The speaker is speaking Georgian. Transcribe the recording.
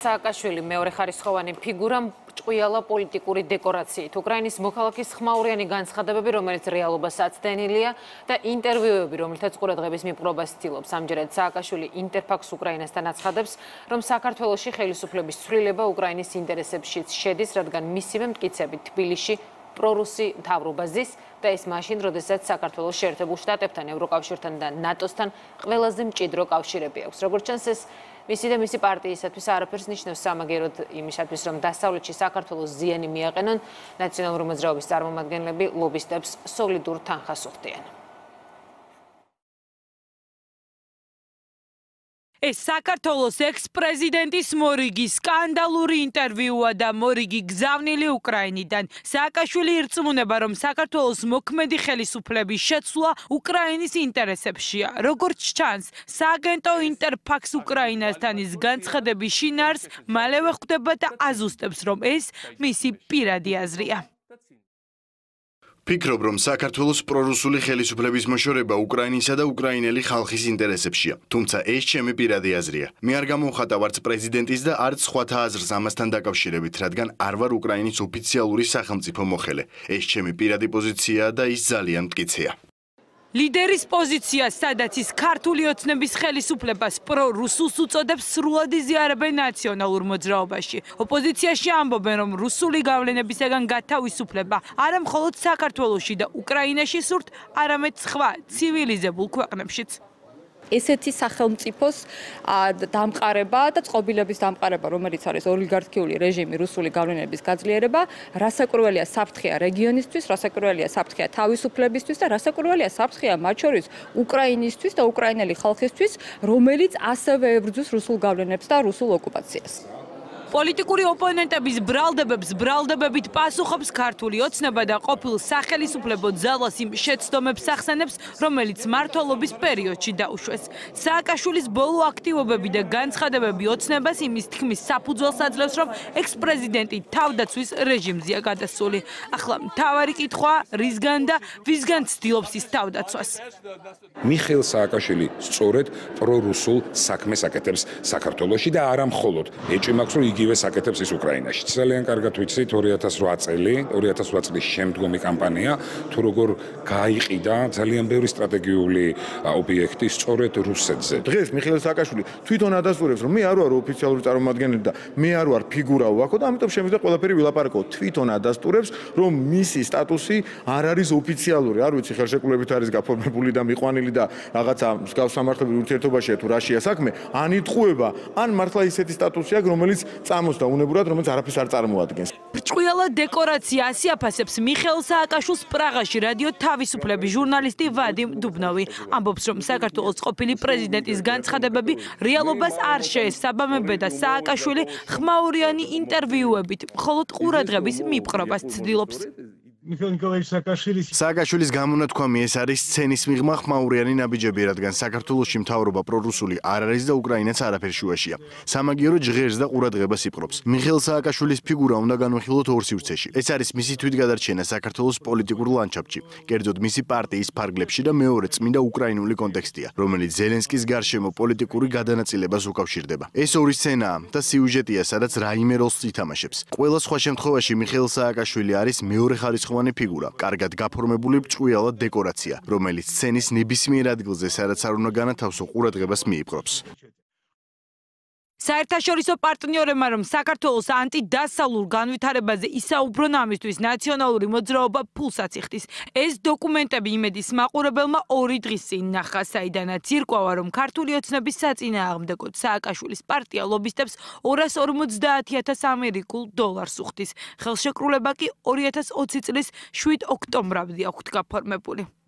სააკაშვილი მეორე ხარისხოვანი ფიგურა ჭყვიალა პოლიტიკური დეკორაციით. უკრაინის მოქალაქის ხმაურიანი განცხადებები, რომელიც რეალობას აცდენილია და ინტერვიუები, რომელთაც ყურადღების მიპყრობას ცდილობს. ამჯერად სააკაშვილი ინტერფაქს უკრაინასთან აცხადებს, რომ საქართველოში ხელისუფლების ცვლილება უკრაინის ინტერესებშიც შედის, რადგან მისივე მტკიცებით თბილისში პრორუსი მთავრობა ზის და ეს მაშინ, როდესაც საქართველოს შეერთებულ შტატებთან, ევროკავშირთან და ნატოსთან ყველაზე მჭიდრო კავშირები აქვს. როგორც ჩანს, ეს მისი და მისი პარტიისათვის არაფერს ნიშნავს სამაგეროდ იმისათვის, რომ დასავლეთში საქართველოს ზიანი მიაყენონ, ნაციონალური მოძრაობის წარმომადგენლები ლობისტებს სოლიდურ თანხას უხდიან. ეს საქართველოს ექს-პრეზიდენტის მორიგი სკანდალური ინტერვიუა და მორიგი გზავნილი უკრაინიდან. სააკაშვილი ირწმუნება, რომ საქართველოს მოქმედი ხელისუფლების შეცვლა უკრაინის ინტერესებშია. როგორც ჩანს, სააგენტო ინტერფაქს უკრაინასთან ის განცხადების შინაარს მალევე ხვდება და აზუსტებს, რომ ეს მისი პირადი აზრია. Ფიქრობ, რომ საქართველოს პრორუსული ხელისუფლების მოშორება უკრაინისა და უკრაინელი ხალხის ინტერესებშია. თუმცა ეს ჩემი პირადი აზრია. მე არ გამოვხატავ არც პრეზიდენტის და არც სხვათა აზრს ამასთან დაკავშირებით, რადგან არ ვარ უკრაინის ოფიციალური სახელმწიფო მოხელე. ეს ჩემი პირადი პოზიციაა და ის ძალიან მტკიცეა. ლიდერის პოზიცია, სადაც ის ქართული ოცნების ხელისუფლებას პრორუსულს უწოდებს, სრულად იზიარებენ ნაციონალურ მოძრაობაში. ოპოზიციაში ამბობენ, რომ რუსული გავლენებისაგან გათავისუფლება არა მხოლოდ საქართველოში და უკრაინაში სურთ, არამედ სხვა ცივილიზებულ ქვეყნებშიც. ესეთი სახელმწიფოს დამყარება და წყობილების დამყარება, რომელიც არის ოლიგარქიული რეჟიმი, რუსული გავლენების გაძლიერება, რასაკვირველია საფრთხეა რეგიონისთვის, რასაკვირველია საფრთხეა თავისუფლებისთვის და რასაკვირველია საფრთხეა მათ შორის უკრაინისთვის და უკრაინელი ხალხისთვის, რომელიც ასევე ებრძვის რუსულ გავლენებს და რუსულ ოკუპაციას. პოლიტიკური ოპონენტების ბრალდებებით პასუხობს ქართული ოცნება და ყოფილ სახელისუფლებო ძალას იმ შეცდომებს ახსენებს, რომელიც მმართველობის პერიოდში დაუშვეს. სააკაშვილის ბოლო აქტივობები და განცხადებები ოცნებას იმის თქმის საფუძველს აძლევს, რომ ექს-პრეზიდენტი თავდაცვის რეჟიმზეა გადასული. ახლა მთავარი კითხვაა, რისგან და ვისგან ცდილობს ის თავდაცვას. მიხეილ სააკაშვილი სწორედ პრორუსულ საქმეს აკეთებს საქართველოში და არა მხოლოდ ეჭვმაქვს, რომ იგივე საკეთებს ის უკრაინაში. ძალიან კარგად ვიცით 2008 წლის შემდგომი კამპანია, თუ როგორ გაიყიდა ძალიან ბევრი სტრატეგიული ობიექტი სწორედ რუსეთზე. დღეს მიხეილ სააკაშვილი თვითონ ადასტურებს, რომ მე არ ვარ ოფიციალური წარმომადგენელი და მე არ ვარ ფიგურა ვაქო და ამიტომ შემიძლია ყველაფერი ვილაპარაკო. თვითონ ადასტურებს, რომ მისი სტატუსი არ არის ოფიციალური. არ ვიცი, ხელშეკრულებით არის გაფორმებული და მიყვანილი და რაღაცა მსგავს სამართლებრივ ურთიერთობაშია თუ რაშია საქმე, ან იტყუება, ან მართლა ისეთი სტატუსი აქვს, რომელიც წამოს და უნებურად, რომელიც არაფერს არ წარმოადგენს. ბრჭყვიალა დეკორაცია ასე აფასებს მიხეილ სააკაშვილს პრაღაში რადიო თავისუფლების ჟურნალისტი ვადიმ დუბნოვი. ამბობს, რომ საქართველოს ყოფილი პრეზიდენტის განცხადებები რეალობას არ შეესაბამებენ და სააკაშვილი ხმაურიანი ინტერვიუებით მხოლოდ ყურადღების მიპყრობას ცდილობს. სააკაშვილის გამონათქვამი ეს არის სცენის მიღმა ხმაურიანი ნაბიჯები, რადგან საქართველოში მთავრობა პრორუსული არ არის და უკრაინაც არაფერ შუაშია. სამაგიერო ჟღერს და ყურადღებას იპყრობს. მიხეილ სააკაშვილის ფიგურა უნდა განვიხილოთ ორ სივრცეში. ეს არის მისი თვითგადარჩენა საქართველოს პოლიტიკურ ლანდშაფტში, კერძოდ მისი პარტიის ფარგლებში და მეორე წმინდა უკრაინული კონტექსტია, რომელიც ზელენსკის გარშემო პოლიტიკური გადანაწილებას უკავშირდება. ეს ორი სცენაა და სიუჟეტია, სადაც რაიმე როლს ითამაშებს. ყველა სხვა შემთხვევაში მიხეილ სააკაშვილი არის მეორე ხარისხოვანი ფიგურა, კარგად გაფორმებული ბრჭყვიალა დეკორაცია, რომელიც სცენის ნებისმიერ ადგილზე, სადაც არ უნდა განათავსო, ყურადღებას მიიპყრობს. საერთაშორისო პარტნიორებმა, რომ საქართველოს ანტიდასავლურ განვითარებაზე ისაუბრონ, ამისთვის ნაციონალური მოძრაობა ფულსაც იხდის. ეს დოკუმენტები იმედის მაყურებელმა 2 დღის წინ ნახა, საიდანაც ირკვევა, რომ ქართული ოცნების საწინააღმდეგოდ სააკაშვილის პარტია ლობისტებს 250,000 ამერიკულ დოლარს უხდის. ხელშეკრულება კი 2020 წლის 7 ოქტომბრამდე აქვთ გაფორმებული.